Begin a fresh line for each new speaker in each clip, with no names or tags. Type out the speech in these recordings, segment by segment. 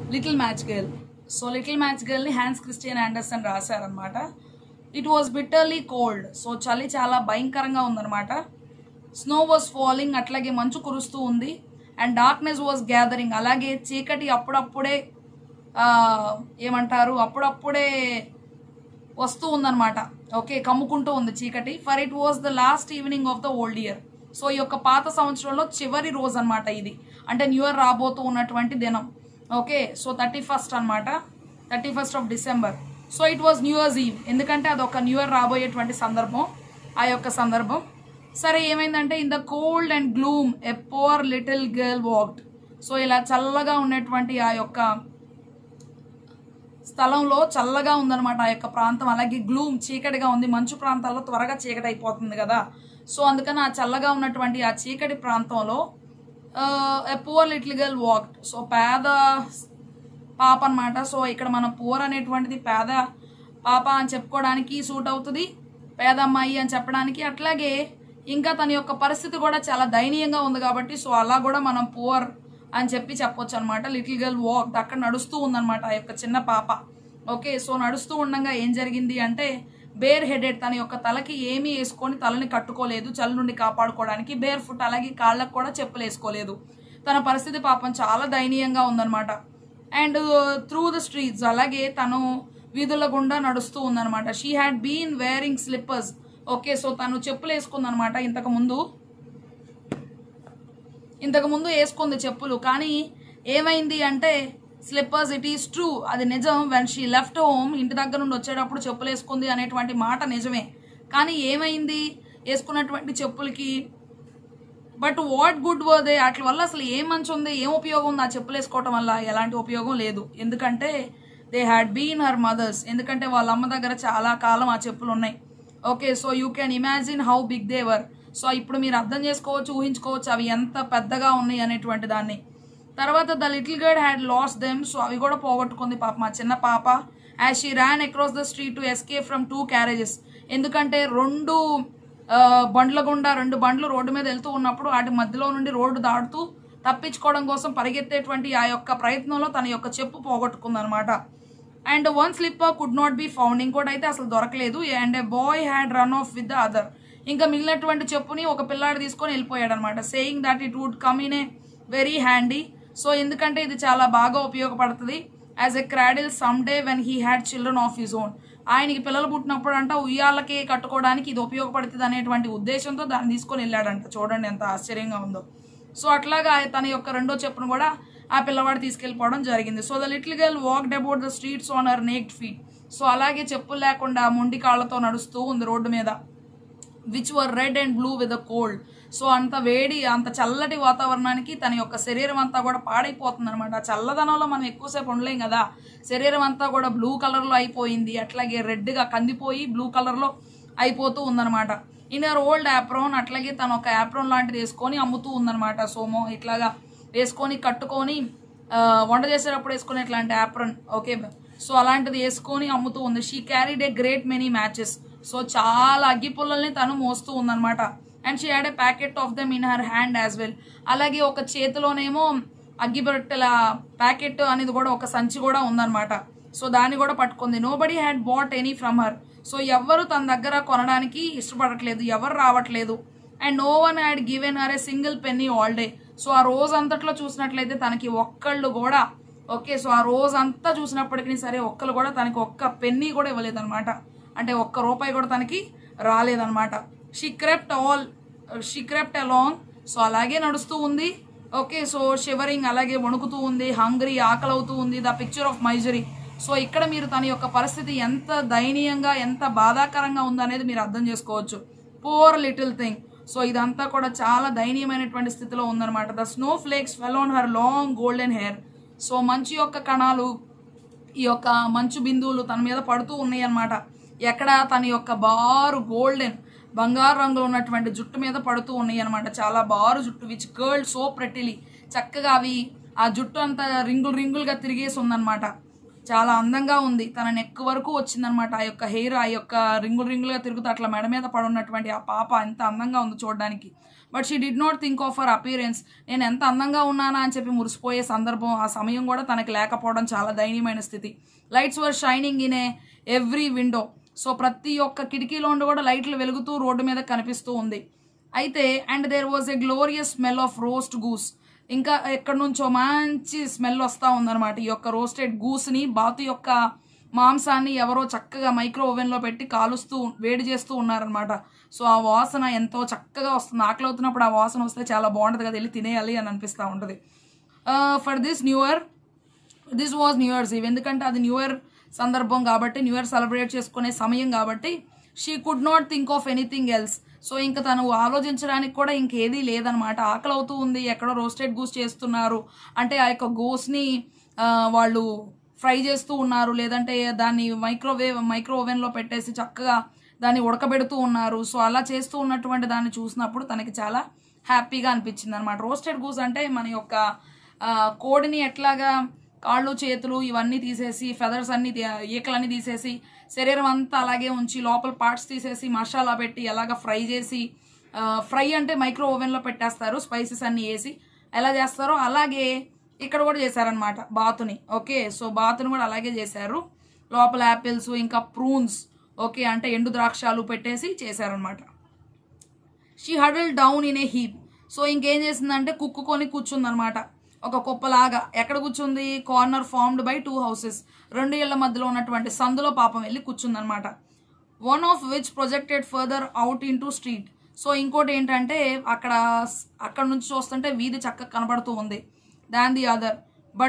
Little match girl. So little match గర్ల్ని Hans Christian Andersen రాశారనమాట. It was bitterly cold. So చలి చాలా భయంకరంగా ఉందన్నమాట. స్నో వాజ్ ఫాలింగ్, అట్లాగే మంచు కురుస్తూ ఉంది. అండ్ డార్క్నెస్ వాజ్ గ్యాదరింగ్, అలాగే చీకటి అప్పుడప్పుడే అప్పుడప్పుడే వస్తూ ఉందన్నమాట. ఓకే, కమ్ముకుంటూ ఉంది చీకటి. For it was the last evening of the old year. So ఈ యొక్క పాత సంవత్సరంలో చివరి రోజు అనమాట ఇది, అంటే న్యూ ఇయర్ రాబోతూ ఉన్నటువంటి దినం. ఓకే, సో 31st అనమాట, 31st of December. So it was new years ఈవ్, ఎందుకంటే అదొక న్యూ ఇయర్ రాబోయేటువంటి సందర్భం, ఆ యొక్క సందర్భం. సరే, ఏమైందంటే in the cold and gloom a poor little girl walked. So ఇలా చల్లగా ఉన్నటువంటి ఆ యొక్క స్థలంలో చల్లగా ఉందన్నమాట ఆ యొక్క ప్రాంతం. అలాగే గ్లూమ్, చీకటిగా ఉంది. మంచు ప్రాంతాల్లో త్వరగా చీకటి అయిపోతుంది కదా, సో అందుకని ఆ చల్లగా ఉన్నటువంటి ఆ చీకటి ప్రాంతంలో a poor little girl walked. So పేద పాప అనమాట. సో ఇక్కడ మనం పూర్ అనేటువంటిది పేద పాప అని చెప్పుకోవడానికి సూట్ అవుతుంది, పేద అమ్మాయి అని చెప్పడానికి. అట్లాగే ఇంకా తన యొక్క పరిస్థితి కూడా చాలా దయనీయంగా ఉంది కాబట్టి సో అలా కూడా మనం పూర్ అని చెప్పొచ్చు అనమాట. లిటిల్ గర్ల్ వాక్డ్, అక్కడ నడుస్తూ ఉందన్నమాట ఆ యొక్క చిన్న పాప. ఓకే, సో నడుస్తూ ఉండగా ఏం జరిగింది అంటే బేర్ హెడెడ్, తన యొక్క తలకి ఏమీ వేసుకొని తలని కట్టుకోలేదు చలి నుండి కాపాడుకోవడానికి. బేర్ ఫుట్, అలాగే కాళ్ళకు కూడా చెప్పులు వేసుకోలేదు. తన పరిస్థితి పాపం చాలా దయనీయంగా ఉందన్నమాట. అండ్ త్రూ ద స్ట్రీట్స్, అలాగే తను వీధుల గుండా నడుస్తూ ఉందన్నమాట. She had been wearing slippers. Okay, so తను చెప్పులు వేసుకుందనమాట. ఇంతకు ముందు వేసుకుంది చెప్పులు, కానీ ఏమైంది అంటే స్లిప్పర్స్, ఇట్ ఈస్ ట్రూ, అది నిజం. వెన్ షీ లెఫ్ట్ హోమ్, ఇంటి దగ్గర నుండి వచ్చేటప్పుడు చెప్పులు వేసుకుంది అనేటువంటి మాట నిజమే. కానీ ఏమైంది వేసుకున్నటువంటి చెప్పులకి? But what good were they? వాటి వల్ల అసలు ఏం మంచి ఉంది, ఏం ఉపయోగం ఉంది ఆ చెప్పులు వేసుకోవటం వల్ల? ఎలాంటి ఉపయోగం లేదు. ఎందుకంటే they had been her mother's, ఎందుకంటే వాళ్ళ అమ్మ దగ్గర చాలా కాలం ఆ చెప్పులు ఉన్నాయి. Okay, so you can imagine how big they were. So ఇప్పుడు మీరు అర్థం చేసుకోవచ్చు, ఊహించుకోవచ్చు అవి ఎంత పెద్దగా ఉన్నాయి అనేటువంటి దాన్ని. తర్వాత the little girl had lost them. So అవి కూడా పోగొట్టుకుంది పాప, మా చిన్న పాప. As she ran across the street to escape from 2 carriages. ఎందుకంటే 2 బండ్ల గుండా 2 బండ్లు రోడ్డు మీద వెళ్తూ ఉన్నప్పుడు వాటి మధ్యలో నుండి రోడ్డు దాటుతూ తప్పించుకోవడం కోసం పరిగెత్తేటువంటి ఆ యొక్క ప్రయత్నంలో తన యొక్క చెప్పు పోగొట్టుకుంది అనమాట. And one slipper could not be found, ఇంకోటి అయితే అసలు దొరకలేదు. And a boy had run off with the other. ఇంకా మిగిలినటువంటి చెప్పుని ఒక పిల్లాడు తీసుకొని వెళ్ళిపోయాడు అనమాట. Saying that it would come in a very handy. So ఎందుకంటే ఇది చాలా బాగా ఉపయోగపడుతుంది. As a cradle some day when he had children of his own. ఆయనకి పిల్లలు పుట్టినప్పుడు అంట ఉయ్యాలకి కట్టుకోవడానికి ఇది ఉపయోగపడుతుంది అనేటువంటి ఉద్దేశంతో దాన్ని తీసుకొని వెళ్ళాడంట. చూడండి ఎంత ఆశ్చర్యంగా ఉందో. సో అట్లాగా తన యొక్క రెండో చెప్పును కూడా ఆ పిల్లవాడు తీసుకెళ్ళిపోవడం జరిగింది. So the little girl walked about the streets on her naked feet. So అలాగే చెప్పులు లేకుండా మొండి కాళ్లతో నడుస్తూ ఉంది రోడ్డు మీద. Which were red and blue with the cold. So అంత వేడి, అంత చల్లటి వాతావరణానికి తన యొక్క శరీరం అంతా కూడా పాడైపోతుంది అనమాట. చల్లదనంలో మనం ఎక్కువసేపు ఉండలేం కదా, శరీరం అంతా కూడా బ్లూ కలర్లో అయిపోయింది. అట్లాగే రెడ్గా కందిపోయి బ్లూ కలర్లో అయిపోతూ ఉందనమాట. ఇన్ హర్ ఓల్డ్ యాప్రోన్, అట్లాగే తను ఒక యాప్రోన్ లాంటిది వేసుకొని అమ్ముతూ ఉందనమాట. సోమో ఇట్లాగా వేసుకొని కట్టుకొని వంట చేసేటప్పుడు వేసుకుని ఇట్లాంటి యాప్రోన్. ఓకే, సో అలాంటిది వేసుకొని అమ్ముతూ ఉంది. She carried a great many matches. So చాలా అగ్గి పుల్లల్ని తను మోస్తూ ఉందనమాట. And she had a packet of them in her hand as well. అలాగే ఒక చేతిలోనేమో అగ్గిపెట్టెల ప్యాకెట్ అనేది కూడా, ఒక సంచి కూడా ఉందన్నమాట. సో దాన్ని కూడా పట్టుకుంది. Nobody had bought any from her. So ఎవరు తన దగ్గర కొనడానికి ఇష్టపడట్లేదు, ఎవరు రావట్లేదు. And no one had given her a single penny all day. So ఆ రోజు అంతట్లో చూసినట్లయితే తనకి ఒక్కళ్ళు కూడా, ఓకే, సో ఆ రోజు అంతా చూసినప్పటికీ సరే ఒక్కళ్ళు కూడా తనకి ఒక్క పెన్నీ కూడా ఇవ్వలేదన్నమాట. అంటే ఒక్క రూపాయి కూడా తనకి రాలేదన్నమాట. She crept along. సో అలాగే నడుస్తూ ఉంది. ఓకే, సో షివరింగ్, అలాగే వణుకుతూ ఉంది. హంగ్రీ, ఆకలి అవుతూ ఉంది. The picture of misery. So ఇక్కడ మీరు తన యొక్క పరిస్థితి ఎంత దయనీయంగా, ఎంత బాధాకరంగా ఉందనేది మీరు అర్థం చేసుకోవచ్చు. Poor little thing. సో ఇదంతా కూడా చాలా దయనీయమైనటువంటి స్థితిలో ఉందన్నమాట. The snowflakes fell on her long golden hair. So మంచు యొక్క కణాలు, ఈ యొక్క మంచు బిందువులు తన మీద పడుతూ ఉన్నాయి అన్నమాట. ఎక్కడ? తన యొక్క బారు గోల్డెన్, బంగారు రంగులో ఉన్నటువంటి జుట్టు మీద పడుతూ ఉన్నాయి అనమాట. చాలా బారు జుట్టు. Which curl so prettily. చక్కగా అవి ఆ జుట్టు అంతా రింగులుగా తిరిగేసి ఉందన్నమాట. చాలా అందంగా ఉంది. తన నెక్ వరకు వచ్చిందనమాట ఆ యొక్క హెయిర్, ఆ యొక్క రింగులు రింగులుగా తిరుగుతూ అట్లా మెడ మీద పడున్నటువంటి ఆ పాప ఎంత అందంగా ఉంది చూడడానికి. But she did not think of her appearance. నేను ఎంత అందంగా ఉన్నానా అని చెప్పి మురిసిపోయే సందర్భం, ఆ సమయం కూడా తనకి లేకపోవడం చాలా దయనీయమైన స్థితి. Lights were shining in every window. So ప్రతి ఒక్క కిటికీలో ఉండి కూడా లైట్లు వెలుగుతూ రోడ్డు మీద కనిపిస్తూ ఉంది. అయితే and there was a glorious smell of roast goose. ఇంకా ఎక్కడి నుంచో మంచి స్మెల్ వస్తూ ఉందన్నమాట. ఈ యొక్క రోస్టెడ్ గూస్ని, బాతు యొక్క మాంసాన్ని ఎవరో చక్కగా మైక్రో ఓవెన్లో పెట్టి కాలుస్తూ వేడి చేస్తూ ఉన్నారనమాట. సో ఆ వాసన ఎంతో చక్కగా వస్తుంది. ఆకలి అవుతున్నప్పుడు ఆ వాసన వస్తే చాలా బాగుంటుంది కదా, వెళ్ళి తినేయాలి అని అనిపిస్తూ ఉంటుంది. For this was new years ఈవ్. ఎందుకంటే అది న్యూ ఇయర్ సందర్భం కాబట్టి, న్యూ ఇయర్ సెలబ్రేట్ చేసుకునే సమయం కాబట్టి she could not think of anything else. So ఇంకా తను ఆలోచించడానికి కూడా ఇంకేదీ లేదనమాట. ఆకలి అవుతూ ఉంది, ఎక్కడో రోస్టెడ్ గూస్ చేస్తున్నారు అంటే ఆ యొక్క గూస్ని వాళ్ళు ఫ్రై చేస్తూ ఉన్నారు, లేదంటే దాన్ని మైక్రో ఓవెన్లో పెట్టేసి చక్కగా దాన్ని ఉడకబెడుతూ ఉన్నారు. సో అలా చేస్తూ ఉన్నటువంటి దాన్ని చూసినప్పుడు తనకి చాలా హ్యాపీగా అనిపించింది అనమాట. రోస్టెడ్ గూస్ అంటే మన యొక్క కోడిని ఎట్లాగా కాళ్ళు చేతులు ఇవన్నీ తీసేసి, ఫెదర్స్ అన్ని ఈకలన్నీ తీసేసి, శరీరం అంతా అలాగే ఉంచి లోపల పార్ట్స్ తీసేసి మసాలా పెట్టి ఎలాగ ఫ్రై చేసి, ఫ్రై అంటే మైక్రో ఓవెన్లో పెట్టేస్తారు స్పైసెస్ అన్నీ వేసి, ఎలా చేస్తారో అలాగే ఇక్కడ కూడా చేశారనమాట బాతుని. ఓకే, సో బాతుని కూడా అలాగే చేశారు. లోపల యాపిల్స్ ఇంకా ప్రూన్స్, ఓకే అంటే ఎండు ద్రాక్షాలు పెట్టేసి చేశారనమాట. She huddle down in a heap. So ఇంకేం చేసిందంటే కుక్కుకొని కూర్చుందనమాట ఒక కుప్పలాగా. ఎక్కడ కూర్చుంది? Corner formed by 2 houses. 2 ఇళ్ల మధ్యలో ఉన్నటువంటి సందులో పాపం వెళ్ళి కూర్చుందనమాట. One of which projected further out into street. So ఇంకోటి ఏంటంటే అక్కడ నుంచి చూస్తుంటే వీధి చక్కగా కనబడుతూ ఉంది. Than the other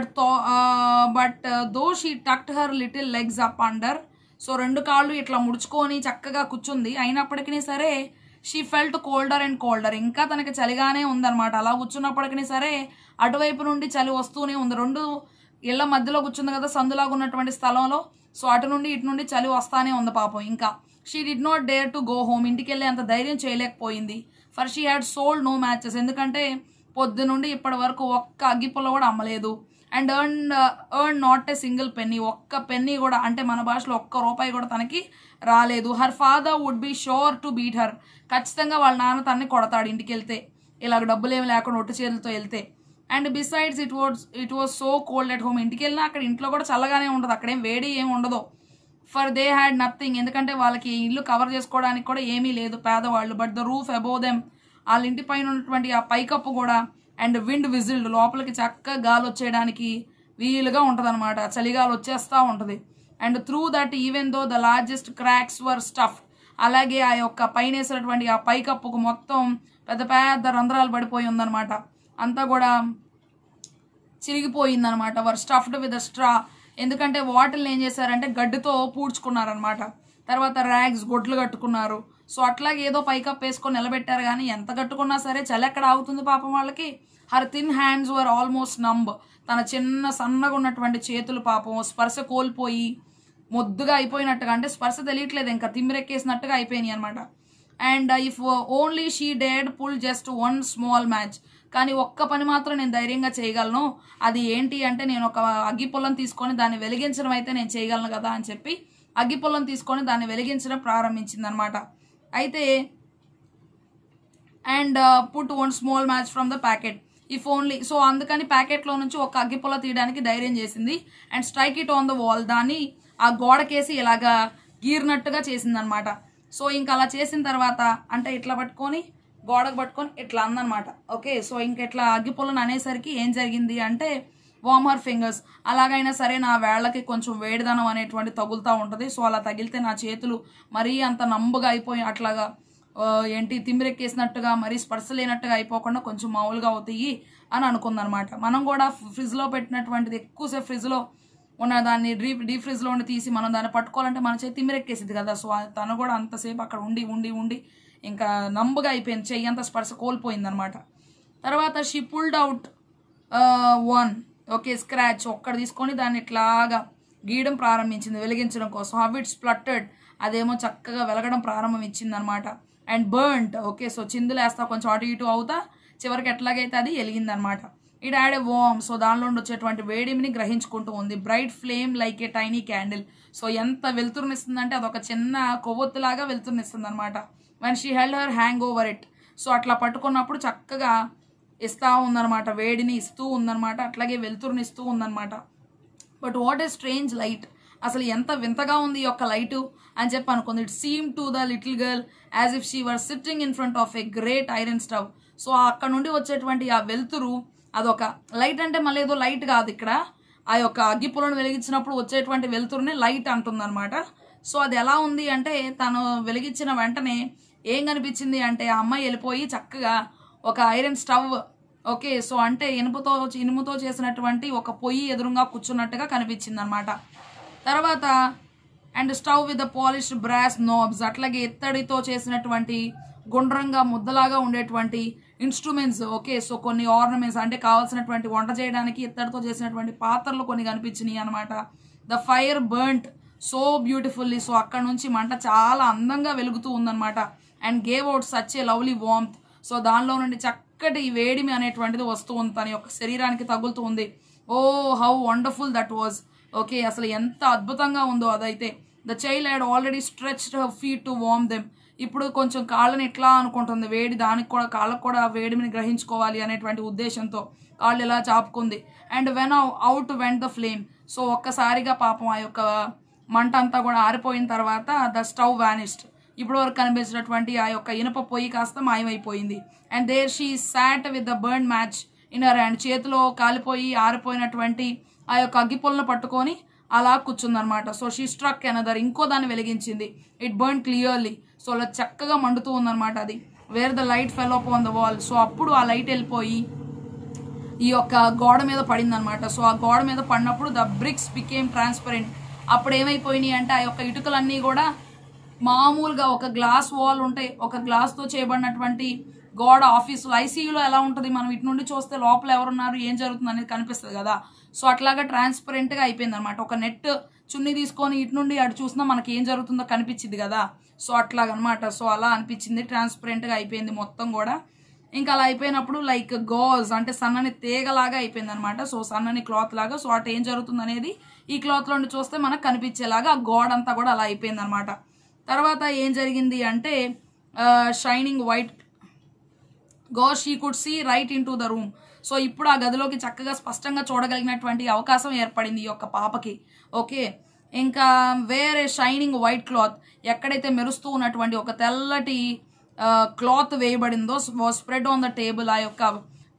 but though she tucked her little legs up under. So 2 కాళ్ళు ఇట్లా ముడుచుకొని చక్కగా కూర్చుంది. అయినప్పటికీ సరే she felt colder and colder. ఇంకా తనకి చలిగానే ఉందన్నమాట. అలా కూర్చున్నప్పటికీ సరే అటువైపు నుండి చలి వస్తూనే ఉంది. 2 ఇళ్ల మధ్యలో కూర్చుంది కదా సందులాగా ఉన్నటువంటి స్థలంలో. సో అటు నుండి ఇటు నుండి చలి వస్తానే ఉంది పాపం. ఇంకా she did not dare to go home. ఇంటికి వెళ్ళే అంత ధైర్యం చేయలేకపోయింది. For she had sold no matches. ఎందుకంటే పొద్దు నుండి ఇప్పటి వరకు ఒక్క అగ్గిపుల్ల కూడా అమ్మలేదు. And earn not a single penny. ఒక్క పెన్నీ కూడా, అంటే మన భాషలో ఒక్క రూపాయి కూడా తనకి రాలేదు. Her father would be sure to beat her. ఖచ్చితంగా వాళ్ళ నాన్న తనని కొడతాడు ఇంటికి వెళ్తే, ఇలాగ డబ్బులు ఏమి లేకుండా ఒట్టి చేతులతో వెళ్తే. And besides it was so cold at home. ఇంటికి వెళ్ళినా అక్కడ ఇంట్లో కూడా చల్లగానే ఉంటుంది, అక్కడేం వేడి ఏమి ఉండదు. For they had nothing. ఎందుకంటే వాళ్ళకి ఇల్లు కవర్ చేసుకోవడానికి కూడా ఏమీ లేదు పేదవాళ్ళు. But the roof above them. వాళ్ళ ఇంటి పైన ఉన్నటువంటి ఆ పైకప్పు కూడా అండ్ విండ్ విజిల్డ్. లోపలికి చక్కగా గాలి వచ్చేయడానికి వీలుగా ఉంటుంది అనమాట. చలిగాలి వచ్చేస్తూ ఉంటుంది. And through that even though the largest cracks were stuffed. అలాగే ఆ యొక్క పైన వేసినటువంటి ఆ పైకప్పుకు మొత్తం పెద్ద పెద్ద రంధ్రాలు పడిపోయి ఉందన్నమాట. అంతా కూడా చిరిగిపోయిందనమాట. Were stuffed with straw. ఎందుకంటే వాటిల్ని ఏం చేశారంటే గడ్డితో పూడ్చుకున్నారనమాట. తర్వాత ర్యాగ్స్, గొడ్లు కట్టుకున్నారు. సో అట్లాగే ఏదో పైకప్ వేసుకొని నిలబెట్టారు. కానీ ఎంత కట్టుకున్నా సరే చలి ఎక్కడ ఆగుతుంది పాపం వాళ్ళకి. Her thin hands were almost numb. తన చిన్న సన్నగా ఉన్నటువంటి చేతులు పాపం స్పర్శ కోల్పోయి మొద్దుగా అయిపోయినట్టుగా, అంటే స్పర్శ తెలియట్లేదు, ఇంకా తిమ్మిరెక్కేసినట్టుగా అయిపోయినాయి అనమాట. అండ్ ఇఫ్ ఓన్లీ షీ డేడ్ పుల్ జస్ట్ 1 small మ్యాచ్. కానీ ఒక్క పని మాత్రం నేను ధైర్యంగా చేయగలను. అది ఏంటి అంటే నేను ఒక అగ్గిపుల్లం తీసుకొని దాన్ని వెలిగించడం అయితే నేను చేయగలను కదా అని చెప్పి అగ్గిపుల్లం తీసుకొని దాన్ని వెలిగించడం ప్రారంభించింది అనమాట. అయితే and put 1 small match from the packet if only. So అందుకని ప్యాకెట్లో నుంచి ఒక అగ్గిపుల్ల తీయడానికి ధైర్యం చేసింది. And strike it on the wall. దాన్ని ఆ గోడకేసి ఇలాగా గీరినట్టుగా చేసింది అనమాట. సో ఇంకా అలా చేసిన తర్వాత అంటే ఇట్లా పట్టుకొని గోడకు పట్టుకొని ఇట్లా అందనమాట. ఓకే, సో ఇంక ఇట్లా అగ్గిపుల్లను అనేసరికి ఏం జరిగింది అంటే వార్మ్ హర్ ఫింగర్స్. అలాగైనా సరే నా వేళ్ళకి కొంచెం వేడిదనం అనేటువంటి తగులుతూ ఉంటుంది. సో అలా తగిలితే నా చేతులు మరీ అంత నంబుగా అయిపోయి అట్లాగా తిమ్మిరెక్కేసినట్టుగా మరీ స్పర్శ లేనట్టుగా అయిపోకుండా కొంచెం మామూలుగా అవుతాయి అని అనుకుందనమాట. మనం కూడా ఫ్రిడ్జ్లో పెట్టినటువంటిది ఎక్కువసేపు ఫ్రిడ్జ్లో ఉన్న దాన్ని డీప్ ఫ్రిడ్జ్లో ఉండి తీసి మనం దాన్ని పట్టుకోవాలంటే మన చేతి తిమ్మిరెక్కేసింది కదా. సో తను కూడా అంతసేపు అక్కడ ఉండి ఉండి ఉండి ఇంకా నంబుగా అయిపోయింది, చెయ్యి అంత స్పర్శ కోల్పోయింది అనమాట. తర్వాత she pulled out 1 okay scratch. ఒక్కడ తీసుకొని దాన్ని ఇట్లాగా గీయడం ప్రారంభించింది వెలిగించడం కోసం. How it spluttered. అదేమో చక్కగా వెలగడం ప్రారంభించింది అనమాట. And burnt. ఓకే, సో చిందులేస్తా కొంచెం అటు ఇటు అవుతా చివరికి ఎట్లాగైతే అది వెలిగిందనమాట. It had a warm, so దానిలో నుండి వచ్చేటువంటి వేడిమిని గ్రహించుకుంటూ ఉంది. Bright flame like a tiny candle, so ఎంత వెలుతురునిస్తుందంటే అదొక చిన్న కొవ్వొత్తులాగా వెలుతురునిస్తుంది అనమాట. When she held her hand over it, so అట్లా పట్టుకున్నప్పుడు చక్కగా ఇస్తూ ఉందన్నమాట, వేడిని ఇస్తూ ఉందన్నమాట, అట్లాగే వెలుతురునిస్తూ ఉందన్నమాట. But what a strange light, అసలు ఎంత వింతగా ఉంది ఈ యొక్క లైటు అని చెప్పి అనుకుంది. It seem to the little girl as if she were sitting in front of a great iron stove. So అక్కడ నుండి వచ్చేటువంటి ఆ వెలుతురు అదొక లైట్, అంటే మళ్ళీ ఏదో లైట్ కాదు, ఇక్కడ ఆ యొక్క అగ్గిపులను వెలిగించినప్పుడు వచ్చేటువంటి వెలుతురుని లైట్ అంటుందన్నమాట. సో అది ఎలా ఉంది అంటే తను వెలిగించిన వెంటనే ఏం కనిపించింది అంటే ఆ అమ్మాయి వెళ్ళిపోయి చక్కగా ఒక ఐరన్ స్టవ్, ఓకే, సో అంటే ఇనుముతో చేసినటువంటి ఒక పొయ్యి ఎదురుగా కూర్చున్నట్టుగా కనిపించింది అనమాట. తర్వాత and stove with the polished brass knobs, అట్లాగే ఇత్తడితో చేసినటువంటి గుండ్రంగా ముద్దలాగా ఉండేటువంటి ఇన్స్ట్రుమెంట్స్, ఓకే, సో కొన్ని ఆర్నమెంట్స్ అంటే కావాల్సినటువంటి వంట చేయడానికి ఇత్తడితో చేసినటువంటి పాత్రలు కొన్ని కనిపించినాయి అనమాట. The fire burnt so beautifully, so అక్కడ నుంచి మంట చాలా అందంగా వెలుగుతూ ఉందన్నమాట. And gave out such a lovely warmth, so దానిలో నుండి చక్కటి వేడిమి అనేటువంటిది వస్తూ ఉంది, తన యొక్క శరీరానికి తగులుతూ ఉంది. Oh how wonderful that was, okay, అసలు ఎంత అద్భుతంగా ఉందో అదైతే. The child had already stretched her feet to warm them, ఇప్పుడు కొంచెం కాళ్ళని ఎట్లా అనుకుంటుంది, వేడి దానికి కూడా కాళ్ళకు కూడా వేడిని గ్రహించుకోవాలి అనేటువంటి ఉద్దేశంతో కాళ్ళు ఇలా చాపుకుంది. And when out went the flame, so ఒక్కసారిగా పాపం ఆ యొక్క మంట అంతా కూడా ఆరిపోయిన తర్వాత ద స్టవ్ వానిష్డ్, ఇప్పుడు వరకు కనిపించినటువంటి ఆ యొక్క ఇనుప పొయ్యి కాస్త మాయమైపోయింది. And there she sat with the burn match in her hand, చేతిలో కాలిపోయి ఆరిపోయినటువంటి ఆ యొక్క అగ్గిపుల్లను పట్టుకొని అలా కూర్చుందనమాట. సో షీ స్ట్రక్ అనదర్, ఇంకో దాన్ని వెలిగించింది. ఇట్ బర్న్ క్లియర్లీ, సో అలా చక్కగా మండుతూ ఉందన్నమాట అది. Where the light fell upon the wall, so అప్పుడు ఆ లైట్ వెళ్ళిపోయి ఈ యొక్క గోడ మీద పడింది అనమాట. సో ఆ గోడ మీద పడినప్పుడు ద బ్రిక్స్ బికేమ్ ట్రాన్స్పరెంట్, అప్పుడు ఏమైపోయినాయి అంటే ఆ యొక్క ఇటుకలన్నీ కూడా మామూలుగా ఒక గ్లాస్ వాల్ ఉంటాయి, ఒక గ్లాస్తో చేయబడినటువంటి గోడ, ఆఫీసులో ఐసీయూలో ఎలా ఉంటుంది, మనం ఇటు నుండి చూస్తే లోపల ఎవరున్నారు ఏం జరుగుతుంది అనేది కనిపిస్తుంది కదా, సో అట్లాగా ట్రాన్స్పరెంట్గా అయిపోయింది అనమాట. ఒక నెట్ చున్నీ తీసుకొని ఇటు నుండి అటు చూసినా మనకి ఏం జరుగుతుందో కనిపించింది కదా, సో అట్లాగనమాట. సో అలా అనిపించింది, ట్రాన్స్పరెంట్గా అయిపోయింది మొత్తం కూడా. ఇంకా అలా అయిపోయినప్పుడు లైక్ గోజ్ అంటే సన్నని తీగలాగా అయిపోయింది అనమాట, సో సన్నని క్లాత్ లాగా. సో అటు ఏం జరుగుతుంది అనేది ఈ క్లాత్లో నుండి చూస్తే మనకు కనిపించేలాగా ఆ గోడ అంతా కూడా అలా అయిపోయింది అనమాట. తర్వాత ఏం జరిగింది అంటే shining white gauze she could see right into the room, so ఇప్పుడు ఆ గదిలోకి చక్కగా స్పష్టంగా చూడగలిగినటువంటి అవకాశం ఏర్పడింది ఈ యొక్క పాపకి. ఓకే, ఇంకా వేరే షైనింగ్ వైట్ క్లాత్, ఎక్కడైతే మెరుస్తూ ఉన్నటువంటి ఒక తెల్లటి క్లాత్ వేయబడిందో స్ప్రెడ్ ఆన్ ద టేబుల్, ఆ యొక్క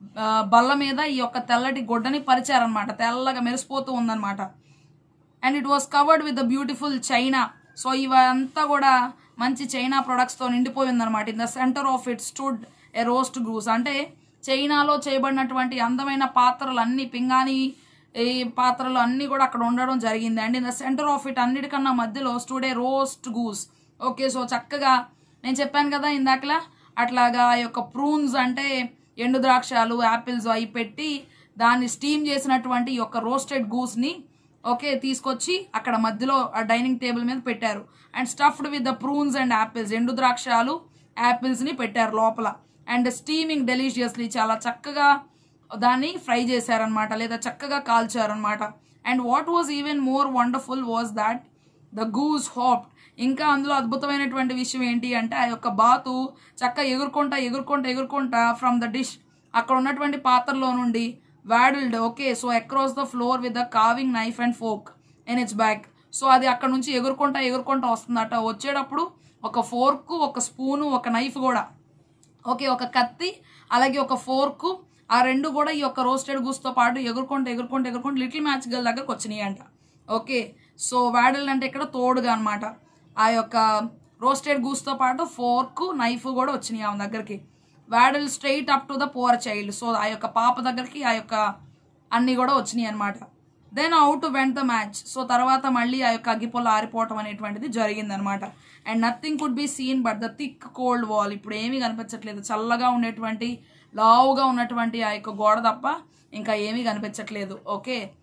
బల్ల మీద ఈ యొక్క తెల్లటి గుడ్డని పరిచారనమాట, తెల్లగా మెరిసిపోతూ ఉందన్నమాట. And it was covered with the beautiful china, so ఇవంతా కూడా మంచి చైనా ప్రొడక్ట్స్తో నిండిపోయి ఉందన్నమాట. In the centre of it stood a roast goose, అంటే చైనాలో చేయబడినటువంటి అందమైన పాత్రలు అన్ని, పింగాణి ఈ పాత్రలు అన్నీ కూడా అక్కడ ఉండడం జరిగింది. And in the centre of it అన్నిటికన్నా మధ్యలో stood a roast goose. Okay, so చక్కగా నేను చెప్పాను కదా ఇందాకలా, అట్లాగా ఆ యొక్క ప్రూన్స్ అంటే ఎండు ద్రాక్షాలు, యాపిల్స్ అవి పెట్టి దాన్ని స్టీమ్ చేసినటువంటి ఈ యొక్క రోస్టెడ్ గూస్ని ఓకే తీసుకొచ్చి అక్కడ మధ్యలో డైనింగ్ టేబుల్ మీద పెట్టారు. And stuffed with the prunes and apples, ఎండు ద్రాక్షాలు యాపిల్స్ని పెట్టారు లోపల. అండ్ స్టీమింగ్ డెలిషియస్లీ, చాలా చక్కగా దాన్ని ఫ్రై చేశారనమాట, లేదా చక్కగా కాల్చారనమాట. And what was even more wonderful was that the goose hopped, ఇంకా అందులో అద్భుతమైనటువంటి విషయం ఏంటి అంటే ఆ యొక్క బాతు చక్కగా ఎగురుకుంటా ఫ్రమ్ ద డిష్, అక్కడ ఉన్నటువంటి పాత్రలో నుండి waddled, okay, so across the floor with the carving knife and fork in its back. So అది అక్కడ నుంచి ఎగురుకుంటా వస్తుందట. వచ్చేటప్పుడు ఒక ఫోర్కు, ఒక స్పూను, ఒక నైఫ్ కూడా, ఓకే, ఒక కత్తి అలాగే ఒక ఫోర్కు, ఆ రెండు కూడా ఈ యొక్క రోస్టెడ్ గూస్తో పాటు ఎగురుకుంటూ లిటిల్ మ్యాచ్ గర్ల్ దగ్గరకు వచ్చినాయి అంట. ఓకే, సో వాడిల్డ్ అంటే ఇక్కడ తోడుగా అనమాట, ఆ యొక్క రోస్టెడ్ గూస్తో పాటు ఫోర్కు, నైఫ్ కూడా వచ్చినాయి ఆమె దగ్గరికి. Waddle straight up to the poor child, so ఆ యొక్క పాప దగ్గరికి ఆ యొక్క అన్నీ కూడా వచ్చినాయి అనమాట. Then out went the match, so తర్వాత మళ్ళీ ఆ యొక్క అగ్గిపొల్ల ఆరిపోవటం అనేటువంటిది జరిగిందనమాట. And nothing could be seen but the thick cold wall, ఇప్పుడు ఏమీ కనిపించట్లేదు, చల్లగా ఉండేటువంటి లావుగా ఉన్నటువంటి ఆ యొక్క గోడ తప్ప ఇంకా ఏమీ కనిపించట్లేదు. ఓకే.